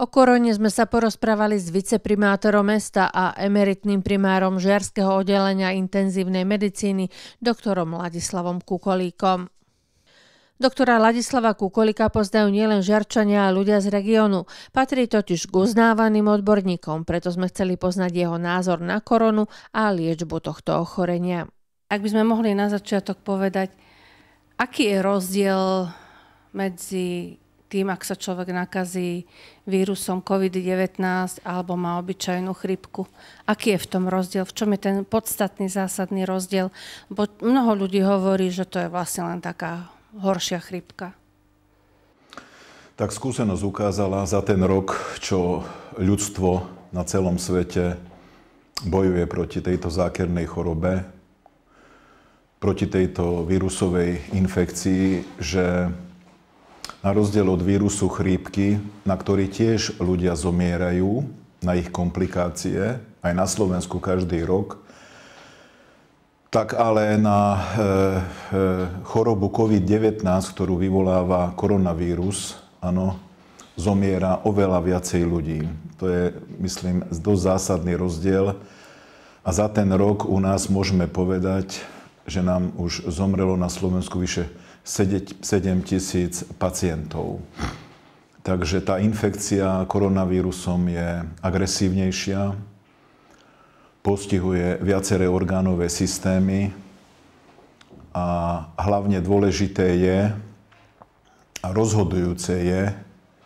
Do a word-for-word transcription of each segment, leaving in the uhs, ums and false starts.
O korone sme sa porozprávali s viceprimátorom mesta a emeritným primárom Žiarskeho oddelenia intenzívnej medicíny doktorom Ladislavom Kukolíkom. Doktora Ladislava Kukolíka poznajú nielen Žiarčania a ľudia z regiónu. Patrí totiž k uznávaným odborníkom, preto sme chceli poznať jeho názor na koronu a liečbu tohto ochorenia. Ak by sme mohli na začiatok povedať, aký je rozdiel medzi tým, ak sa človek nakazí vírusom covid devätnásť alebo má obyčajnú chrípku. Aký je v tom rozdiel? V čom je ten podstatný, zásadný rozdiel? Bo mnoho ľudí hovorí, že to je vlastne len taká horšia chrípka. Tak skúsenosť ukázala za ten rok, čo ľudstvo na celom svete bojuje proti tejto zákernej chorobe, proti tejto vírusovej infekcii, že na rozdiel od vírusu chrípky, na ktorý tiež ľudia zomierajú, na ich komplikácie, aj na Slovensku každý rok, tak ale na e, e, chorobu covid devätnásť, ktorú vyvoláva koronavírus, áno, zomiera oveľa viacej ľudí. To je, myslím, dosť zásadný rozdiel. A za ten rok u nás môžeme povedať, že nám už zomrelo na Slovensku vyše sedem tisíc pacientov. Takže tá infekcia koronavírusom je agresívnejšia, postihuje viaceré orgánové systémy a hlavne dôležité je a rozhodujúce je e,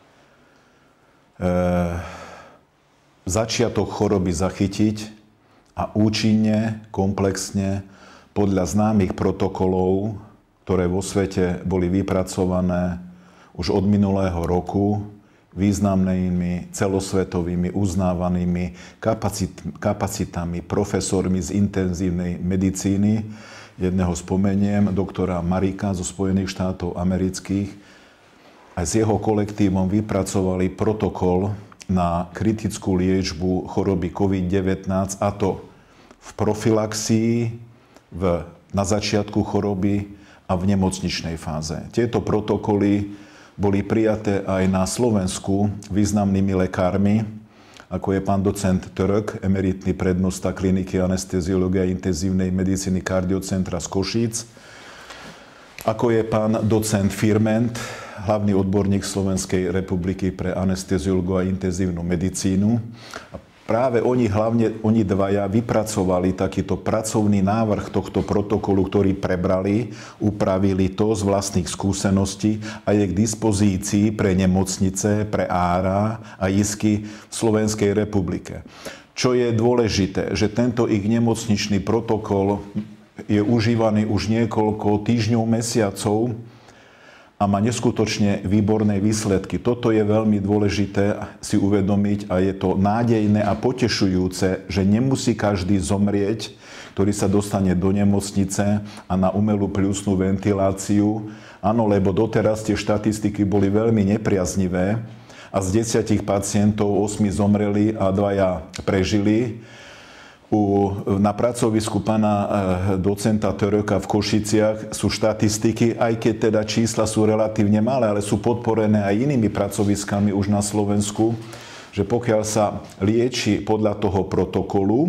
začiatok choroby zachytiť a účinne, komplexne, podľa známych protokolov, ktoré vo svete boli vypracované už od minulého roku významnými celosvetovými uznávanými kapacit, kapacitami, profesormi z intenzívnej medicíny. Jedného spomeniem, doktora Marika zo Spojených štátov amerických. A s jeho kolektívom vypracovali protokol na kritickú liečbu choroby covid devätnásť, a to v profilaxii, v, na začiatku choroby a v nemocničnej fáze. Tieto protokoly boli prijaté aj na Slovensku významnými lekármi, ako je pán docent Török, emeritný prednosta kliniky anesteziológie a intenzívnej medicíny Kardiocentra z Košíc, ako je pán docent Firment, hlavný odborník Slovenskej republiky pre anesteziológiu a intenzívnu medicínu. A práve oni, hlavne oni dvaja, vypracovali takýto pracovný návrh tohto protokolu, ktorý prebrali, upravili to z vlastných skúseností a je k dispozícii pre nemocnice, pre ára a isky v Slovenskej republike. Čo je dôležité, že tento ich nemocničný protokol je užívaný už niekoľko týždňov, mesiacov, a má neskutočne výborné výsledky. Toto je veľmi dôležité si uvedomiť a je to nádejné a potešujúce, že nemusí každý zomrieť, ktorý sa dostane do nemocnice a na umelú pľúcnu ventiláciu. Áno, lebo doteraz tie štatistiky boli veľmi nepriaznivé a z desiatich pacientov osmi zomreli a dvaja prežili. U, na pracovisku pána docenta Töröka v Košiciach sú štatistiky, aj keď teda čísla sú relatívne malé, ale sú podporené aj inými pracoviskami už na Slovensku, že pokiaľ sa lieči podľa toho protokolu,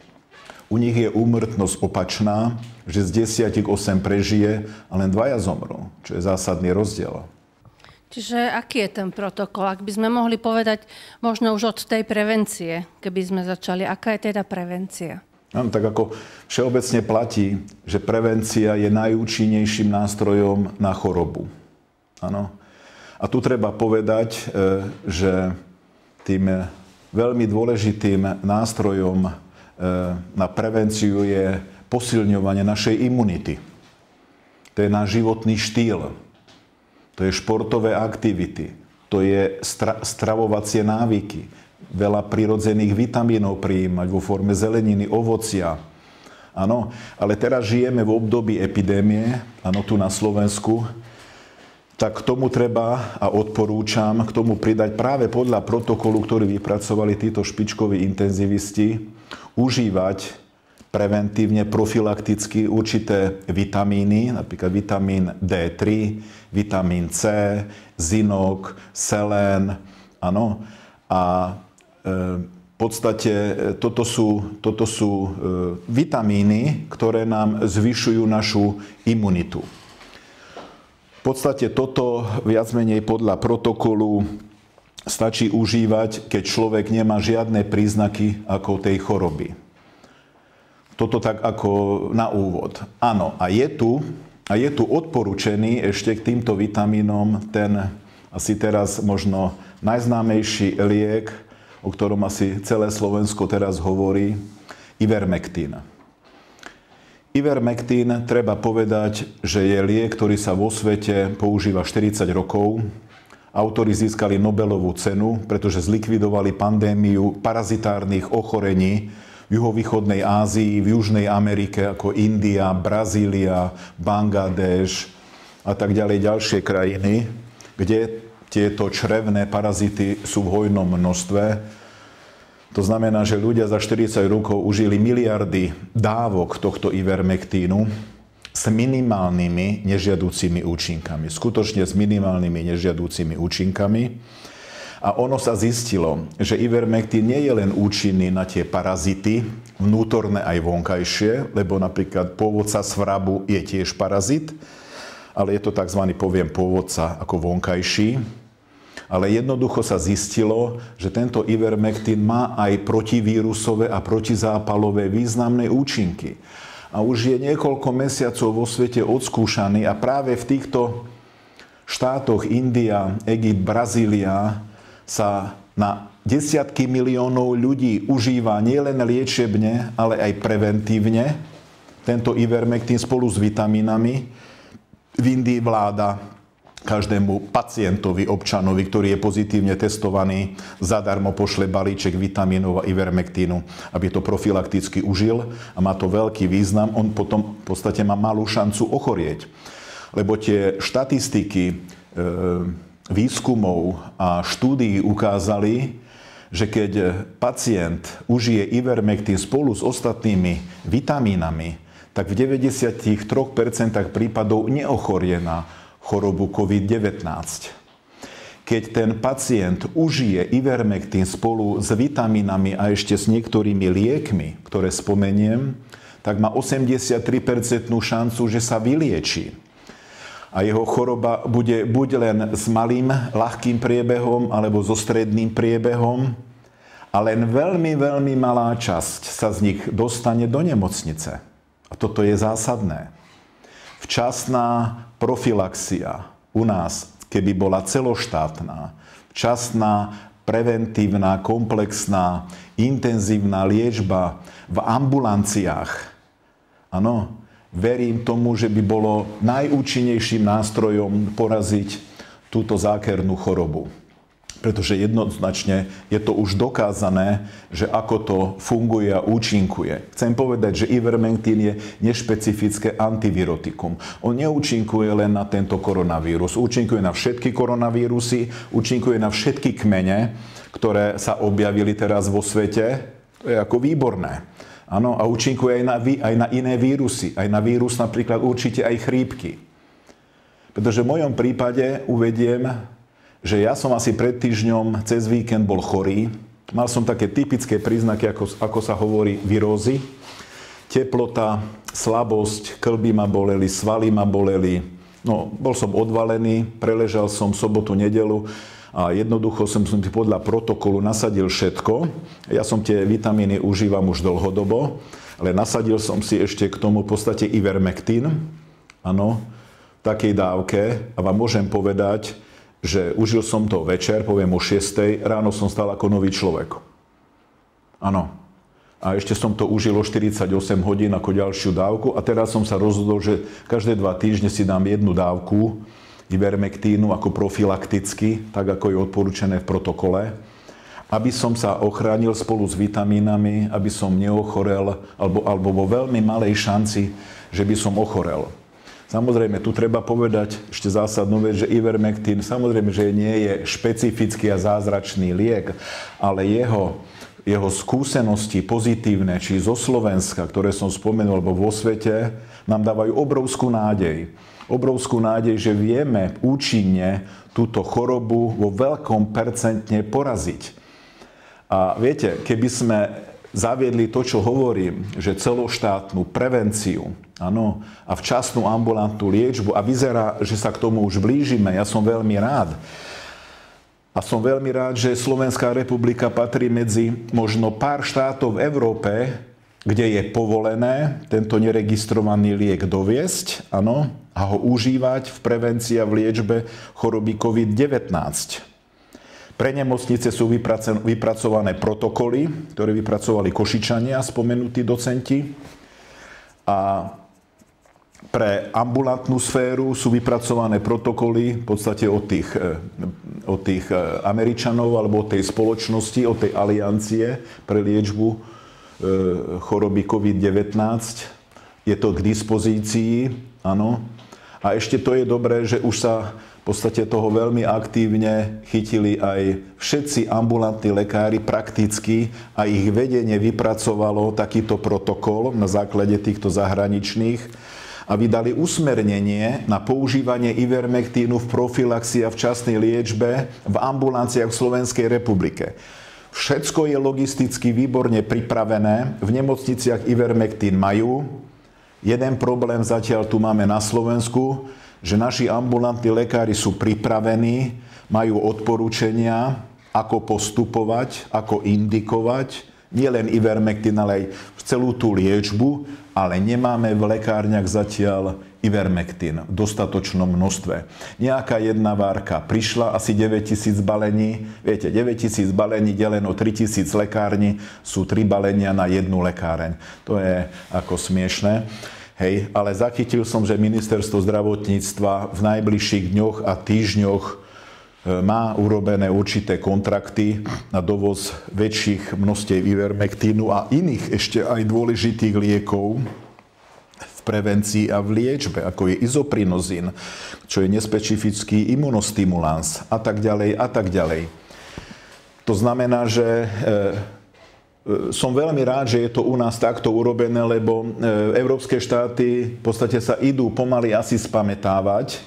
u nich je úmrtnosť opačná, že z desiatich osem prežije a len dvaja zomrú, čo je zásadný rozdiel. Čiže aký je ten protokol? Ak by sme mohli povedať možno už od tej prevencie, keby sme začali, aká je teda prevencia? Áno, tak ako všeobecne platí, že prevencia je najúčinnejším nástrojom na chorobu. Áno. A tu treba povedať, že tým veľmi dôležitým nástrojom na prevenciu je posilňovanie našej imunity. To je náš životný štýl. To je športové aktivity, to je stra- stravovacie návyky, veľa prirodzených vitamínov prijímať vo forme zeleniny, ovocia. Áno, ale teraz žijeme v období epidémie, áno, tu na Slovensku, tak k tomu treba a odporúčam k tomu pridať práve podľa protokolu, ktorý vypracovali títo špičkoví intenzivisti, užívať preventívne, profilakticky určité vitamíny, napríklad vitamín dé tri, vitamín C, zinok, selén, áno. A v podstate toto sú, toto sú vitamíny, ktoré nám zvyšujú našu imunitu. V podstate toto viac menej podľa protokolu stačí užívať, keď človek nemá žiadne príznaky ako tej choroby. Toto tak ako na úvod. Áno, a je tu, a je tu odporúčený ešte k týmto vitamínom ten asi teraz možno najznámejší liek, o ktorom asi celé Slovensko teraz hovorí, Ivermectin. Ivermectin, treba povedať, že je liek, ktorý sa vo svete používa štyridsať rokov. Autori získali Nobelovú cenu, pretože zlikvidovali pandémiu parazitárnych ochorení v juhovýchodnej Ázii, v Južnej Amerike, ako India, Brazília, Bangladeš a tak ďalej, ďalšie krajiny, kde tieto črevné parazity sú v hojnom množstve. To znamená, že ľudia za štyridsať rokov užili miliardy dávok tohto Ivermectinu s minimálnymi nežiaducimi účinkami. Skutočne s minimálnymi nežiaducimi účinkami. A ono sa zistilo, že Ivermectin nie je len účinný na tie parazity, vnútorné aj vonkajšie, lebo napríklad pôvodca svrabu je tiež parazit, ale je to tzv. Poviem pôvodca ako vonkajší. Ale jednoducho sa zistilo, že tento Ivermectin má aj protivírusové a protizápalové významné účinky. A už je niekoľko mesiacov vo svete odskúšaný a práve v týchto štátoch India, Egypt, Brazília sa na desiatky miliónov ľudí užíva nielen liečebne, ale aj preventívne tento Ivermectin spolu s vitamínami. V Indii vláda každému pacientovi, občanovi, ktorý je pozitívne testovaný, zadarmo pošle balíček vitamínov a Ivermectinu, aby to profilakticky užil a má to veľký význam. On potom v podstate má malú šancu ochorieť. Lebo tie štatistiky e, výskumov a štúdií ukázali, že keď pacient užije Ivermectin spolu s ostatnými vitamínami, tak v deväťdesiattri percent prípadov neochorie na chorobu covid devätnásť. Keď ten pacient užije Ivermectin spolu s vitamínami a ešte s niektorými liekmi, ktoré spomeniem, tak má osemdesiattri percent šancu, že sa vylieči. A jeho choroba bude buď len s malým, ľahkým priebehom, alebo so stredným priebehom, a len veľmi, veľmi malá časť sa z nich dostane do nemocnice. A toto je zásadné. Včasná profilaxia u nás, keby bola celoštátna, včasná, preventívna, komplexná, intenzívna liečba v ambulanciách. Áno, verím tomu, že by bolo najúčinnejším nástrojom poraziť túto zákernú chorobu. Pretože jednoznačne je to už dokázané, že ako to funguje a účinkuje. Chcem povedať, že Ivermectin je nešpecifické antivirotikum. On neúčinkuje len na tento koronavírus. Účinkuje na všetky koronavírusy, účinkuje na všetky kmene, ktoré sa objavili teraz vo svete. To je ako výborné. Áno, a účinkuje aj na, aj na iné vírusy. Aj na vírus napríklad určite aj chrípky. Pretože v mojom prípade uvediem, že ja som asi pred týždňom cez víkend bol chorý. Mal som také typické príznaky, ako, ako sa hovorí, virózy. Teplota, slabosť, kĺby ma boleli, svaly ma boleli. No, bol som odvalený, preležal som sobotu, nedeľu a jednoducho som si podľa protokolu nasadil všetko. Ja som tie vitamíny užívam už dlhodobo, ale nasadil som si ešte k tomu v podstate Ivermectin. Áno, v takej dávke. A vám môžem povedať, že užil som to večer, poviem o šiestej, ráno som stal ako nový človek. Áno. A ešte som to užil o štyridsaťosem hodín ako ďalšiu dávku a teraz som sa rozhodol, že každé dva týždne si dám jednu dávku Ivermectinu ako profilakticky, tak ako je odporúčené v protokole, aby som sa ochránil spolu s vitamínami, aby som neochorel, alebo, alebo vo veľmi malej šanci, že by som ochorel. Samozrejme, tu treba povedať ešte zásadnú vec, že Ivermectin samozrejme, že nie je špecifický a zázračný liek, ale jeho, jeho skúsenosti pozitívne, či zo Slovenska, ktoré som spomenul, alebo vo svete, nám dávajú obrovskú nádej. Obrovskú nádej, že vieme účinne túto chorobu vo veľkom percentne poraziť. A viete, keby sme zaviedli to, čo hovorím, že celoštátnu prevenciu, áno, a včasnú ambulantnú liečbu, a vyzerá, že sa k tomu už blížime, ja som veľmi rád. A som veľmi rád, že Slovenská republika patrí medzi možno pár štátov v Európe, kde je povolené tento neregistrovaný liek doviesť, áno, a ho užívať v prevencii a v liečbe choroby covid devätnásť. Pre nemocnice sú vypracované protokoly, ktoré vypracovali Košičania, spomenutí docenti. A pre ambulantnú sféru sú vypracované protokoly v podstate od tých, od tých Američanov alebo od tej spoločnosti, od tej aliancie pre liečbu choroby covid devätnásť. Je to k dispozícii, áno. A ešte to je dobré, že už sa v podstate toho veľmi aktívne chytili aj všetci ambulantní lekári prakticky a ich vedenie vypracovalo takýto protokol na základe týchto zahraničných a vydali usmernenie na používanie Ivermektínu v profilaxii a včasnej liečbe v ambulanciách v Slovenskej republike. Všetko je logisticky výborne pripravené, v nemocniciach Ivermektín majú. Jeden problém zatiaľ tu máme na Slovensku, že naši ambulantní lekári sú pripravení, majú odporúčania, ako postupovať, ako indikovať, nielen Ivermektín, ale aj celú tú liečbu, ale nemáme v lekárniach zatiaľ Ivermektín v dostatočnom množstve. Nejaká jedna várka prišla, asi deväťtisíc balení. Viete, deväťtisíc balení deleno tritisíc lekární sú tri balenia na jednu lekáreň. To je ako smiešné. Hej, ale zachytil som, že ministerstvo zdravotníctva v najbližších dňoch a týždňoch má urobené určité kontrakty na dovoz väčších množstiev Ivermektínu a iných ešte aj dôležitých liekov v prevencii a v liečbe, ako je izoprinozín, čo je nespecifický imunostimulans a tak ďalej a tak ďalej. To znamená, že som veľmi rád, že je to u nás takto urobené, lebo európske štáty v podstate sa idú pomaly asi spamätávať.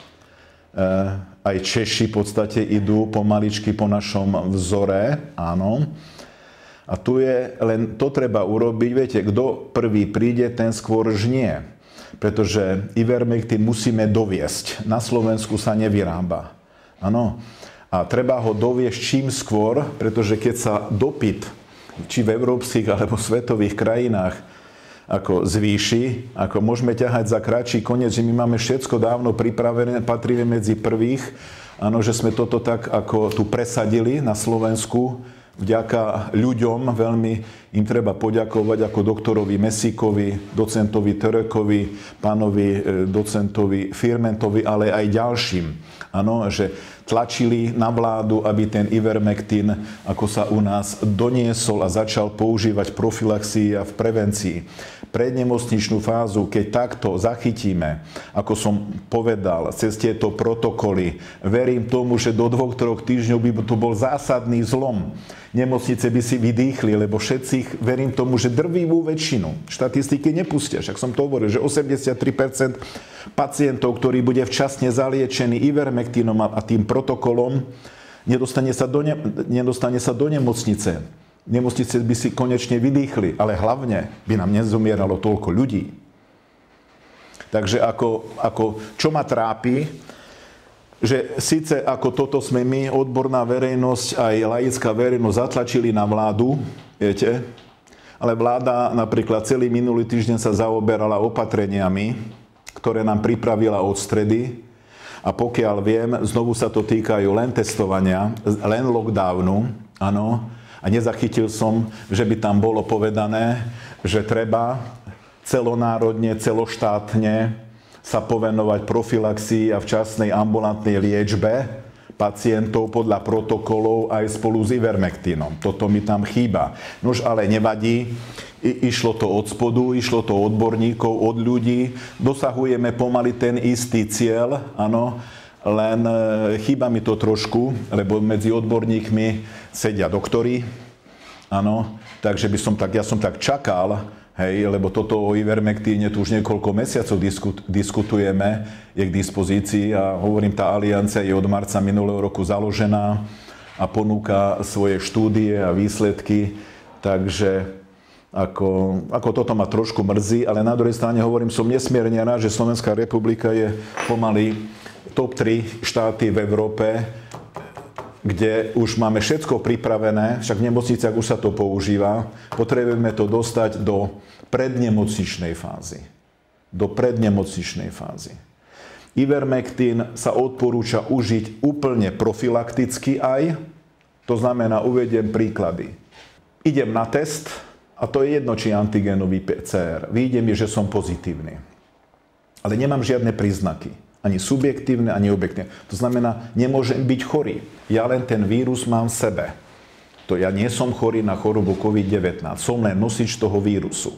Aj Češi v podstate idú pomaličky po našom vzore, áno. A tu je len to treba urobiť. Viete, kto prvý príde, ten skôr žnie. Pretože Ivermektín musíme doviesť. Na Slovensku sa nevyrába. Áno. A treba ho doviesť čím skôr, pretože keď sa dopyt či v európskych alebo svetových krajinách ako zvýši, ako môžeme ťahať za kratší koniec, že my máme všetko dávno pripravené, patríme medzi prvých, áno, že sme toto tak ako tu presadili na Slovensku, vďaka ľuďom, veľmi im treba poďakovať ako doktorovi Mesíkovi, docentovi Terekovi, pánovi docentovi Firmentovi, ale aj ďalším. Áno, že tlačili na vládu, aby ten Ivermektín, ako sa u nás doniesol a začal používať v profilaxii a v prevencii. Prednemocničnú fázu, keď takto zachytíme, ako som povedal, cez tieto protokoly, verím tomu, že do dvoch, troch týždňov by to bol zásadný zlom. Nemocnice by si vydýchli, lebo všetci, verím tomu, že drvivú väčšinu, štatistiky nepustia, však som to hovoril, že osemdesiattri percent pacientov, ktorý bude včasne zaliečený Ivermektínom a tým protokolom, nedostane sa do, ne, nedostane sa do nemocnice. Nemocnice by si konečne vydýchli, ale hlavne by nám nezomieralo toľko ľudí. Takže ako, ako čo ma trápi, že síce ako toto sme my, odborná verejnosť, aj laická verejnosť zatlačili na vládu, viete, ale vláda napríklad celý minulý týždeň sa zaoberala opatreniami, ktoré nám pripravila od stredy. A pokiaľ viem, znovu sa to týkajú len testovania, len lockdownu, áno. A nezachytil som, že by tam bolo povedané, že treba celonárodne, celoštátne sa povenovať profilaxii a včasnej ambulantnej liečbe pacientov podľa protokolov aj spolu s Ivermektínom. Toto mi tam chýba. Nož ale nevadí. I, išlo to od spodu, išlo to od odborníkov, od ľudí. Dosahujeme pomaly ten istý cieľ, áno, len e, chýba mi to trošku, lebo medzi odborníkmi sedia doktori, áno, takže by som tak, ja som tak čakal, hej, lebo toto o Ivermektíne tu už niekoľko mesiacov diskut, diskutujeme, je k dispozícii a hovorím, tá aliancia je od marca minulého roku založená. a ponúka svoje štúdie a výsledky. Takže ako, ako toto ma trošku mrzí, ale na druhej strane hovorím, som nesmierne rád, že Slovenská republika je pomaly top tri štáty v Európe, kde už máme všetko pripravené, však v nemocniciach už sa to používa. Potrebujeme to dostať do prednemocničnej fázy. Do prednemocničnej fázy. Ivermectin sa odporúča užiť úplne profilakticky aj. To znamená, uvediem príklady. Idem na test a to je jedno, či antigénový pé cé er. Vyjde mi, že som pozitívny. Ale nemám žiadne príznaky. Ani subjektívne, ani objektívne. To znamená, nemôžem byť chorý. Ja len ten vírus mám v sebe. To ja nie som chorý na chorobu covid devätnásť. Som len nosič toho vírusu.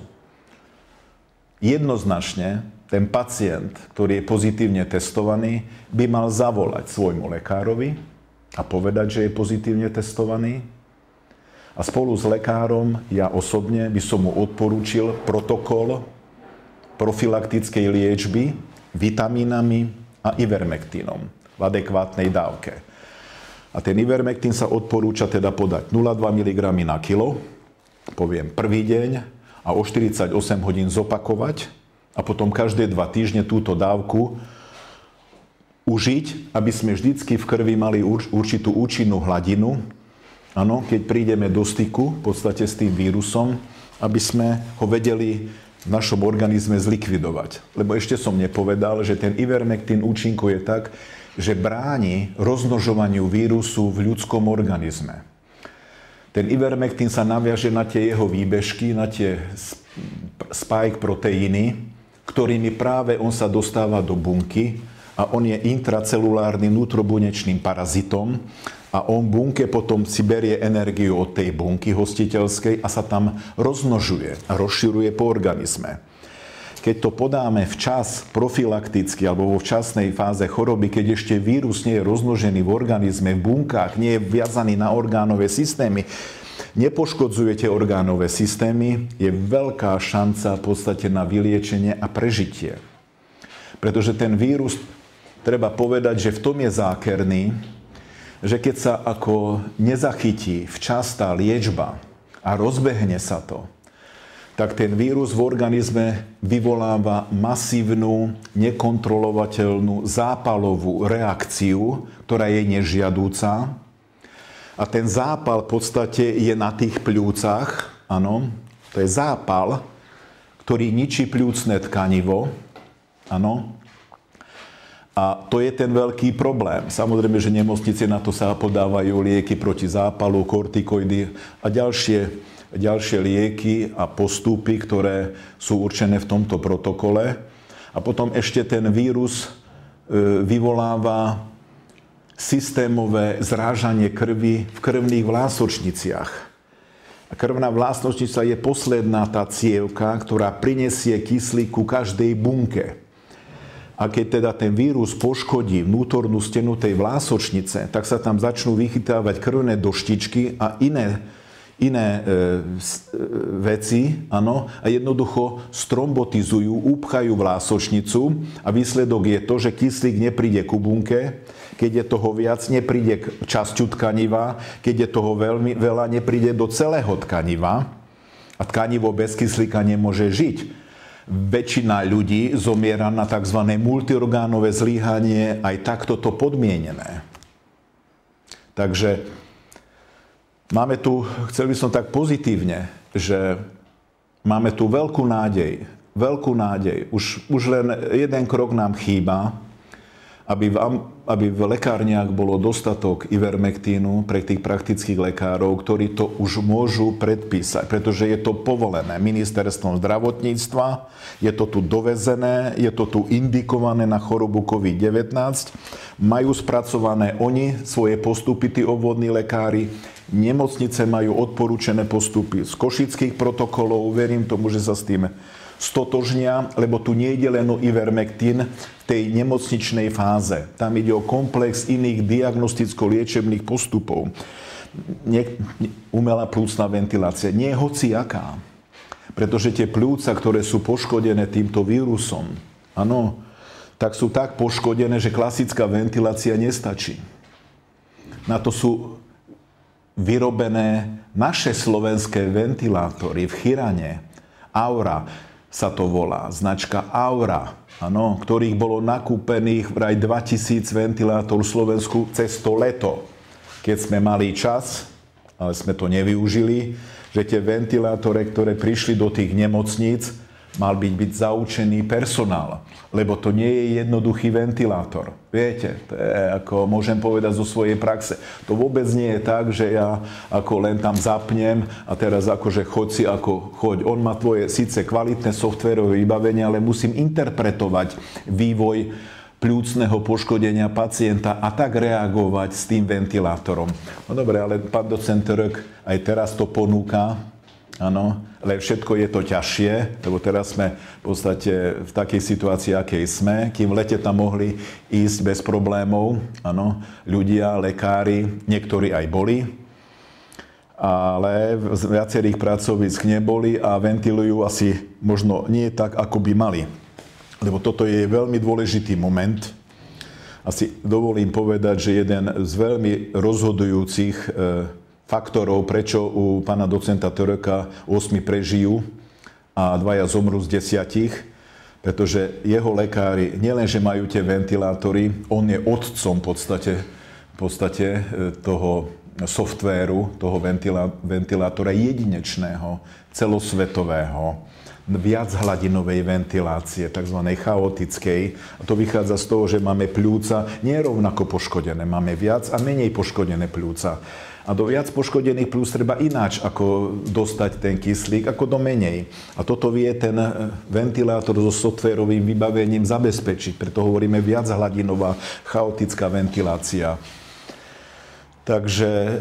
Jednoznačne ten pacient, ktorý je pozitívne testovaný, by mal zavolať svojmu lekárovi a povedať, že je pozitívne testovaný. A spolu s lekárom, ja osobne by som mu odporúčil protokol profilaktickej liečby vitamínami a ivermektínom v adekvátnej dávke. A ten ivermektín sa odporúča teda podať nula celá dva miligrama na kilo, poviem prvý deň, a o štyridsaťosem hodín zopakovať a potom každé dva týždne túto dávku užiť, aby sme vždycky v krvi mali určitú účinnú hladinu, áno, keď prídeme do styku v podstate s tým vírusom, aby sme ho vedeli v našom organizme zlikvidovať. Lebo ešte som nepovedal, že ten ivermektín účinkuje tak, že bráni rozmnožovaniu vírusu v ľudskom organizme. Ten ivermektín sa naviaže na tie jeho výbežky, na tie spike proteíny, ktorými práve on sa dostáva do bunky a on je intracelulárnym nutrobunečným parazitom a on v bunke potom si berie energiu od tej bunky hostiteľskej a sa tam rozmnožuje a rozširuje po organizme. Keď to podáme včas, profilakticky alebo vo včasnej fáze choroby, keď ešte vírus nie je rozmnožený v organizme, v bunkách, nie je viazaný na orgánové systémy, nepoškodzujete orgánové systémy, je veľká šanca v podstate na vyliečenie a prežitie. Pretože ten vírus, treba povedať, že v tom je zákerný, že keď sa ako nezachytí včas tá liečba a rozbehne sa to, tak ten vírus v organizme vyvoláva masívnu, nekontrolovateľnú zápalovú reakciu, ktorá je nežiadúca. A ten zápal v podstate je na tých pľúcach, áno, to je zápal, ktorý ničí pľúcne tkanivo, áno. A to je ten veľký problém. Samozrejme, že nemocnice na to sa podávajú lieky proti zápalu, kortikoidy a ďalšie, ďalšie lieky a postupy, ktoré sú určené v tomto protokole. A potom ešte ten vírus vyvoláva systémové zrážanie krvi v krvných vlásočniciach. A krvná vlásnočnica je posledná tá cievka, ktorá prinesie kyslík ku každej bunke. A keď teda ten vírus poškodí vnútornú stenu tej vlásočnice, tak sa tam začnú vychytávať krvné doštičky a iné, iné e, veci, áno, a jednoducho strombotizujú, upchajú vlásočnicu a výsledok je to, že kyslík nepríde ku bunke, keď je toho viac, nepríde k časťu tkaniva, keď je toho veľmi veľa, nepríde do celého tkaniva a tkanivo bez kyslíka nemôže žiť. Väčšina ľudí zomiera na tzv. Multiorgánové zlyhanie, aj takto to podmienené. Takže máme tu, chcel by som tak pozitívne, že máme tu veľkú nádej, veľkú nádej. Už, už len jeden krok nám chýba, aby v, aby v lekárniach bolo dostatok ivermektínu pre tých praktických lekárov, ktorí to už môžu predpísať, pretože je to povolené ministerstvom zdravotníctva, je to tu dovezené, je to tu indikované na chorobu covid devätnásť, majú spracované oni svoje postupy, tí obvodní lekári, nemocnice majú odporúčené postupy z košických protokolov, verím tomu, že sa s tým stotožnia, lebo tu nejde len o ivermektín v tej nemocničnej fáze. Tam ide o komplex iných diagnosticko-liečebných postupov. Nie, umelá plúcna ventilácia. Nie hociaká. Pretože tie pľúca, ktoré sú poškodené týmto vírusom, áno, tak sú tak poškodené, že klasická ventilácia nestačí. Na to sú vyrobené naše slovenské ventilátory v Chirane. Aura sa to volá, značka Aura, ano, ktorých bolo nakúpených vraj dvetisíc ventilátorov v Slovensku cez to leto. Keď sme mali čas, ale sme to nevyužili, že tie ventilátory, ktoré prišli do tých nemocníc, mal byť, byť zaučený personál, lebo to nie je jednoduchý ventilátor. Viete, to je, ako môžem povedať zo svojej praxe. To vôbec nie je tak, že ja ako len tam zapnem a teraz akože choď si ako choď. On má tvoje síce kvalitné softverové vybavenie, ale musím interpretovať vývoj pľúcneho poškodenia pacienta a tak reagovať s tým ventilátorom. No dobre, ale pán docent Török aj teraz to ponúka. Áno, ale všetko je to ťažšie, lebo teraz sme v podstate v takej situácii, akej sme. Kým v lete tam mohli ísť bez problémov, áno, ľudia, lekári, niektorí aj boli, ale z viacerých pracovísk neboli a ventilujú asi možno nie tak, ako by mali. Lebo toto je veľmi dôležitý moment. Asi dovolím povedať, že jeden z veľmi rozhodujúcich faktorov, prečo u pána docenta Töröka osmi prežijú a dvaja zomrú z desiatich, pretože jeho lekári nielenže majú tie ventilátory, on je otcom v podstate, v podstate toho softvéru, toho ventilátora jedinečného, celosvetového, viachhladinovej ventilácie, tzv. Chaotickej. A to vychádza z toho, že máme pľúca nerovnako poškodené, máme viac a menej poškodené pľúca. A do viac poškodených plúc treba ináč ako dostať ten kyslík, ako do menej. A toto vie ten ventilátor so softvérovým vybavením zabezpečiť. Preto hovoríme viachhladinová chaotická ventilácia. Takže e,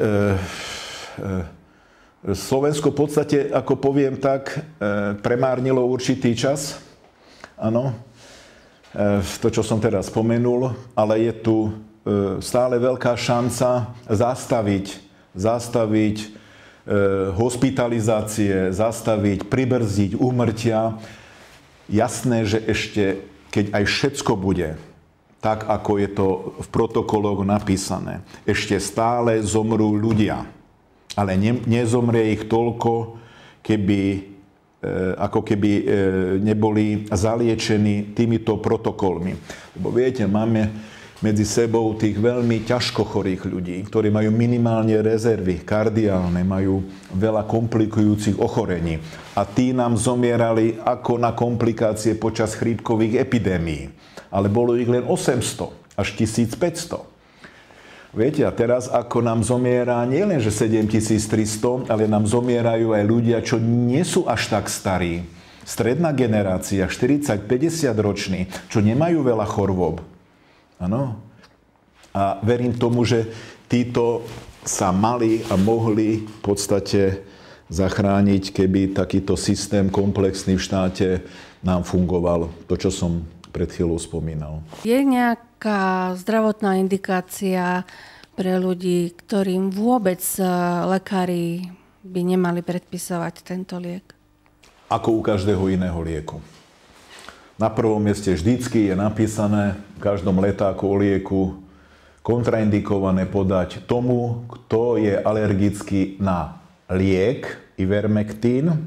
e, Slovensko v podstate, ako poviem tak, e, premárnilo určitý čas. Áno, e, to, čo som teraz spomenul, ale je tu e, stále veľká šanca zastaviť zastaviť e, hospitalizácie, zastaviť, pribrzdiť úmrtia. Jasné, že ešte, keď aj všetko bude tak, ako je to v protokoloch napísané, ešte stále zomrú ľudia. Ale ne, nezomrie ich toľko, keby, e, ako keby e, neboli zaliečení týmito protokolmi. Lebo viete, máme medzi sebou tých veľmi ťažko chorých ľudí, ktorí majú minimálne rezervy kardiálne, majú veľa komplikujúcich ochorení. A tí nám zomierali ako na komplikácie počas chrípkových epidémií. Ale bolo ich len osemsto až tisícpäťsto. Viete, a teraz ako nám zomiera nielen, že sedemtisíctristo, ale nám zomierajú aj ľudia, čo nie sú až tak starí. Stredná generácia, štyridsať päťdesiat roční, čo nemajú veľa chorôb. Áno. A verím tomu, že títo sa mali a mohli v podstate zachrániť, keby takýto systém komplexný v štáte nám fungoval. To, čo som pred chvíľou spomínal. Je nejaká zdravotná indikácia pre ľudí, ktorým vôbec lekári by nemali predpisovať tento liek? Ako u každého iného lieku. Na prvom mieste vždycky je napísané v každom letáku o lieku kontraindikované podať tomu, kto je alergický na liek Ivermectin,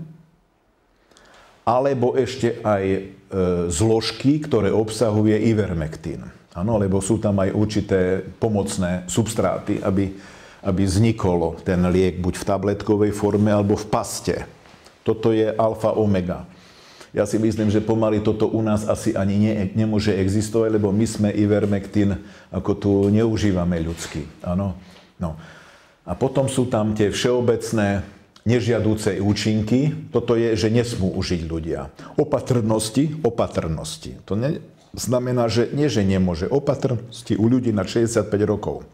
alebo ešte aj e, zložky, ktoré obsahuje Ivermectin. Áno, lebo sú tam aj určité pomocné substráty, aby, aby vznikol ten liek buď v tabletkovej forme, alebo v paste. Toto je alfa omega. Ja si myslím, že pomaly toto u nás asi ani nie, nemôže existovať, lebo my sme Ivermectin ako tu neužívame ľudský. Áno. No. A potom sú tam tie všeobecné nežiadúce účinky. Toto je, že nesmú užiť ľudia. Opatrnosti, opatrnosti. To ne, znamená, že nie, že nemôže. Opatrnosti u ľudí na šesťdesiatpäť rokov.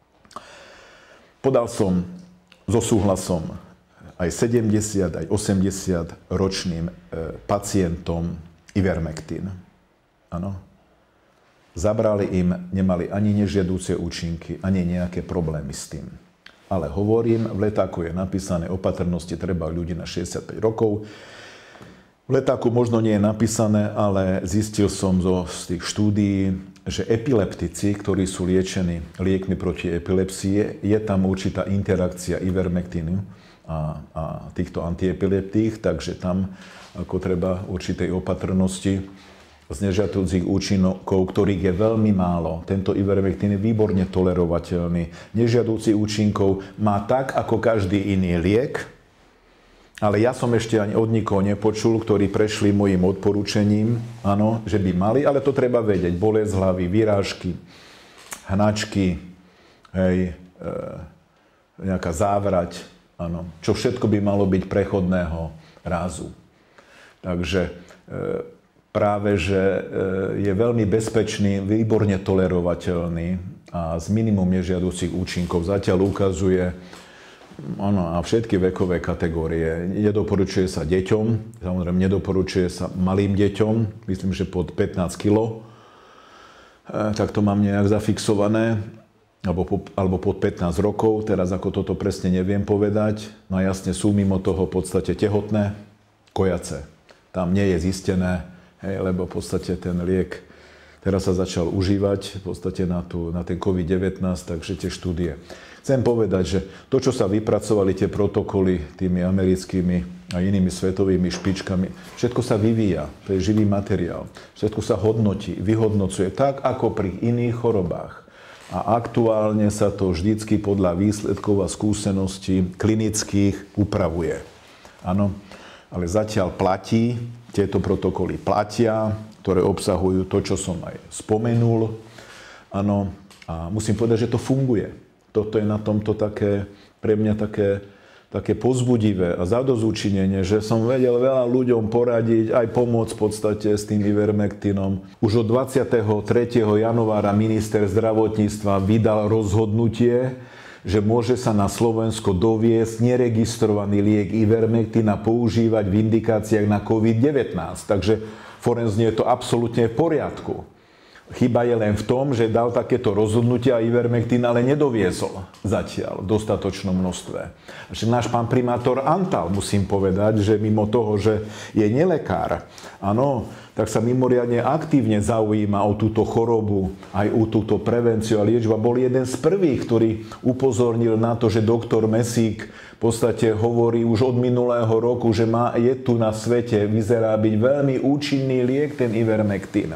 Podal som so súhlasom aj sedemdesiat, aj osemdesiat ročným pacientom Ivermectin. Áno. Zabrali im, nemali ani nežiadúce účinky, ani nejaké problémy s tým. Ale hovorím, v letáku je napísané opatrnosti treba ľudí na šesťdesiatpäť rokov. V letáku možno nie je napísané, ale zistil som zo z tých štúdií, že epileptici, ktorí sú liečení liekmi proti epilepsii, je tam určitá interakcia ivermektínu a, a týchto antiepileptík, takže tam ako treba určitej opatrnosti z nežiaducich účinkov, ktorých je veľmi málo. Tento ivermektín je výborne tolerovateľný. Nežiaducich účinkov má tak, ako každý iný liek, ale ja som ešte ani od nikoho nepočul, ktorí prešli mojim odporúčením, áno, že by mali, ale to treba vedieť. Bolesť hlavy, vyrážky, hnačky, hej, e, nejaká závrať, áno, čo všetko by malo byť prechodného rázu. Takže e, práve, že e, je veľmi bezpečný, výborne tolerovateľný a s minimum nežiaducich účinkov zatiaľ ukazuje. Áno, a všetky vekové kategórie. Nedoporučuje sa deťom, samozrejme nedoporučuje sa malým deťom, myslím, že pod pätnásť kilogramov, e, tak to mám nejak zafixované, alebo, po, alebo pod pätnásť rokov, teraz ako toto presne neviem povedať, no jasne sú mimo toho v podstate tehotné, kojace. Tam nie je zistené, hej, lebo v podstate ten liek teraz sa začal užívať v podstate na, tú, na ten covid devätnásť, takže tie štúdie. Chcem povedať, že to, čo sa vypracovali, tie protokoly tými americkými a inými svetovými špičkami, všetko sa vyvíja, to je živý materiál. Všetko sa hodnotí, vyhodnocuje tak, ako pri iných chorobách. A aktuálne sa to vždycky podľa výsledkov a skúseností klinických upravuje. Áno, ale zatiaľ platí, tieto protokoly platia, ktoré obsahujú to, čo som aj spomenul. Áno, a musím povedať, že to funguje. Toto je na tomto také, pre mňa také, také povzbudivé a zadosťučinenie, že som vedel veľa ľuďom poradiť, aj pomôcť v podstate s tým ivermektínom. Už od dvadsiateho tretieho januára minister zdravotníctva vydal rozhodnutie, že môže sa na Slovensko doviesť neregistrovaný liek ivermektín a používať v indikáciách na covid devätnásť. Takže forenzne je to absolútne v poriadku. Chyba je len v tom, že dal takéto rozhodnutia a ivermektín ale nedoviezol zatiaľ v dostatočnom množstve. Náš pán primátor Antal, musím povedať, že mimo toho, že je nelekár, áno, tak sa mimoriadne aktívne zaujíma o túto chorobu, aj o túto prevenciu a liečbu. Bol jeden z prvých, ktorý upozornil na to, že doktor Mesík v podstate hovorí už od minulého roku, že má, je tu na svete, vyzerá byť veľmi účinný liek, ten ivermektín.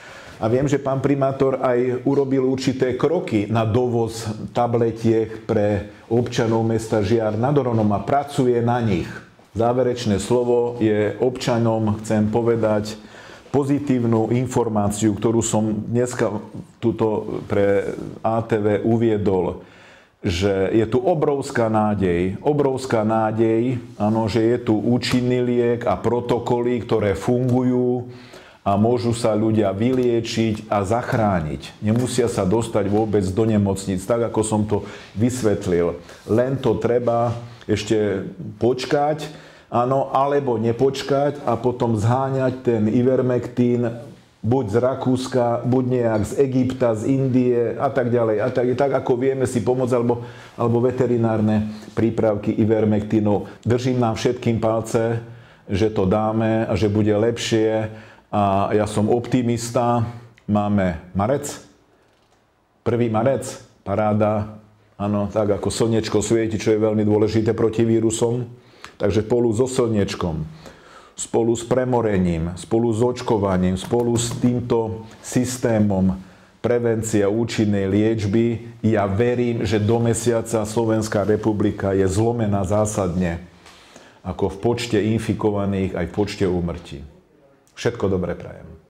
A viem, že pán primátor aj urobil určité kroky na dovoz tabletiek pre občanov mesta Žiar nad Hronom a pracuje na nich. Záverečné slovo je občanom, chcem povedať, pozitívnu informáciu, ktorú som dneska tuto pre á té vé uviedol, že je tu obrovská nádej, obrovská nádej, áno, že je tu účinný liek a protokoly, ktoré fungujú, a môžu sa ľudia vyliečiť a zachrániť. Nemusia sa dostať vôbec do nemocníc, tak ako som to vysvetlil. Len to treba ešte počkať, áno, alebo nepočkať a potom zháňať ten ivermektín buď z Rakúska, buď nejak z Egypta, z Indie a tak ďalej. A tak, tak ako vieme si pomôcť, alebo, alebo veterinárne prípravky ivermektínu. Držím nám všetkým palce, že to dáme a že bude lepšie. A ja som optimista. Máme marec, prvý marec, paráda, áno, tak ako slnečko svieti, čo je veľmi dôležité proti vírusom. Takže spolu so slnečkom, spolu s premorením, spolu s očkovaním, spolu s týmto systémom prevencia účinnej liečby, ja verím, že do mesiaca Slovenská republika je zlomená zásadne, ako v počte infikovaných aj v počte úmrtí. Všetko dobré prajem.